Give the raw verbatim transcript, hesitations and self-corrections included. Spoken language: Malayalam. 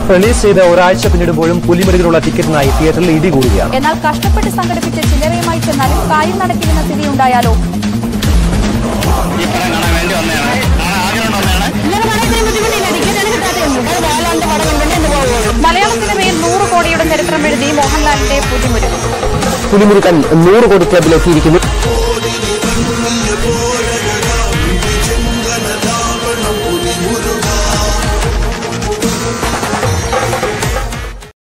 റിലീസ് ചെയ്ത ഒരാഴ്ച പിന്നിടുമ്പോഴും പുലിമുരുകനുള്ള ടിക്കറ്റിനായി തിയേറ്ററിൽ ഇടി കൂടുകയാണ്. എന്നാൽ കഷ്ടപ്പെട്ട് സംഘടിപ്പിച്ച ചില്ലറയുമായി ചെന്നാലും കാര്യം നടക്കില്ലെന്ന സ്ഥിതി ഉണ്ടായാലോ? മലയാള സിനിമയിൽ നൂറ് കോടിയുടെ ചരിത്രം എഴുതി മോഹൻലാലിന്റെ പുലിമുരുകൻ പുലിമുരുകൻ നൂറ് കോടി ക്ലബിലെത്തിയിരിക്കുന്നു.